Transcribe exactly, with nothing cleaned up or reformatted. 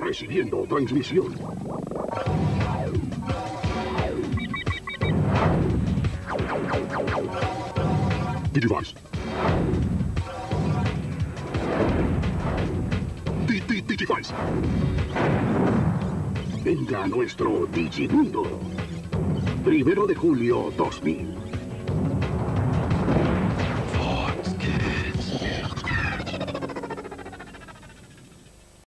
Recibiendo transmisión. Digivice. Digivice. Venga a nuestro Digimundo. Primero de julio dos mil.